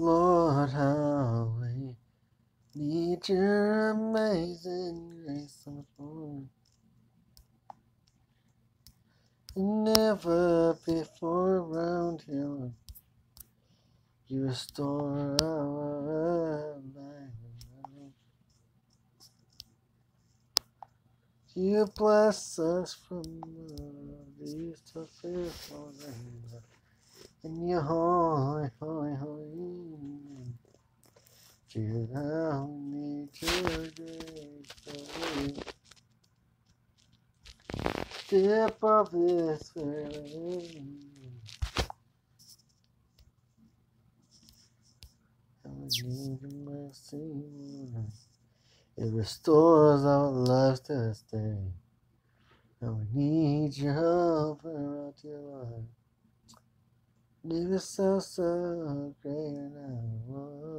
Lord, how we need your amazing grace on the floor. Never before around here you restore our life. You bless us from these toughest moments. In your holy, holy, holy name. Jesus, I need your grace. Tip of this rain. And we need your mercy. It restores our lives this day. And we need your help around your life. Leave yourself so great now.